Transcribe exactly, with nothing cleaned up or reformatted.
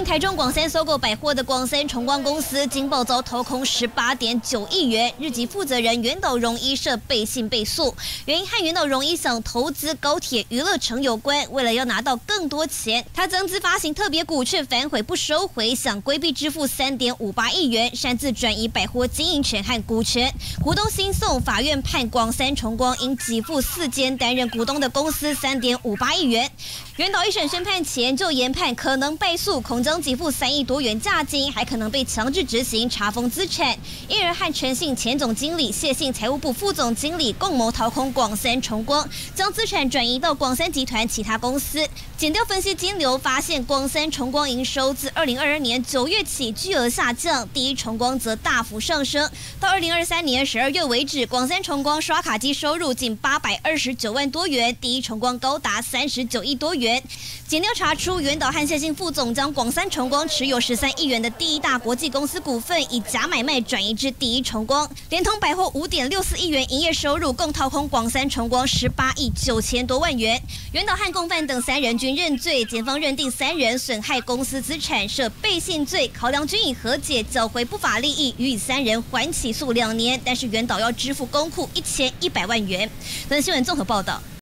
经台中广三搜狗百货的广三重光公司，惊爆遭掏空十八点九亿元。日籍负责人原岛荣一社背信背诉，原因和原岛荣一想投资高铁娱乐城有关。为了要拿到更多钱，他增资发行特别股，却反悔不收回，想规避支付三点五八亿元，擅自转移百货经营权和股权。股东新送法院判广三重光应给付四间担任股东的公司三点五八亿元。原岛一审宣判前就研判可能败诉，恐将给付三亿多元价金，还可能被强制执行查封资产，因而和陈姓前总经理、谢姓财务部副总经理共谋掏空广三重光，将资产转移到广三集团其他公司。检调分析金流发现，广三重光营收自二零二二年九月起巨额下降，第一重光则大幅上升。到二零二三年十二月为止，广三重光刷卡机收入仅八百二十九万多元，第一重光高达三十九亿多元。检调查出，原岛和谢姓副总将广三重光持有十三亿元的第一大国际公司股份以假买卖转移至第一重光，连同百货五点六四亿元营业收入，共掏空广三重光十八亿九千多万元。原岛和共犯等三人均认罪，检方认定三人损害公司资产涉背信罪，考量均已和解，缴回不法利益，予以三人缓起诉两年，但是原岛要支付公库一千一百万元。本新闻综合报道。